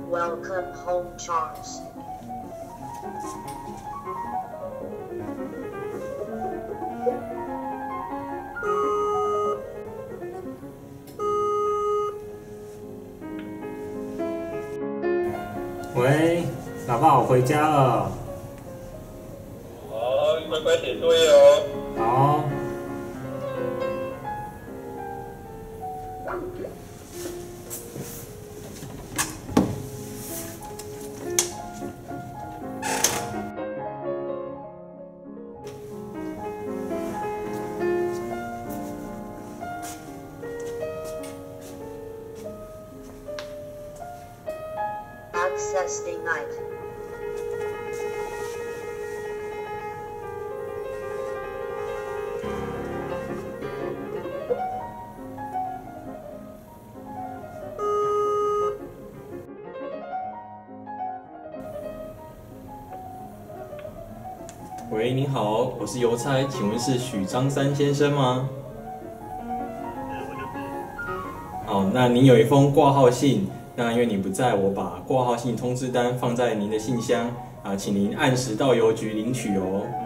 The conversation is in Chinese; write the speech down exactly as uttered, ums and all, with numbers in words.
Welcome home, Charles. 喂，老爸，我回家了。 好，你乖乖写作业哦。 好。 Access denied. 喂，您好，我是邮差，请问是许张三先生吗？好，那您有一封挂号信，那因为您不在，我把挂号信通知单放在您的信箱啊，请您按时到邮局领取哦。